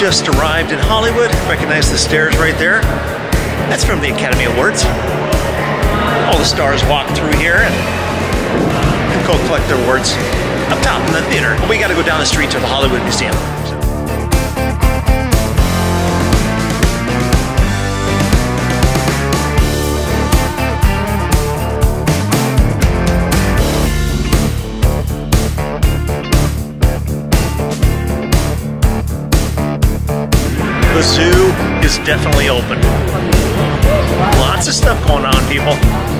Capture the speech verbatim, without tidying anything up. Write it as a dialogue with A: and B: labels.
A: just arrived in Hollywood. Recognize the stairs right there? That's from the Academy Awards. All the stars walk through here and go collect their awards up top in the theater. We got to go down the street to the Hollywood Museum. The zoo is definitely open. Lots of stuff going on, people.